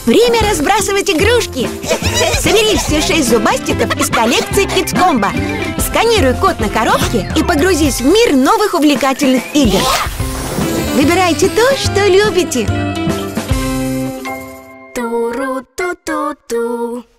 Время разбрасывать игрушки. Собери все 6 зубастиков из коллекции Kids Combo. Сканируй код на коробке и погрузись в мир новых увлекательных игр. Выбирайте то, что любите. Туру-ту-ту-ту.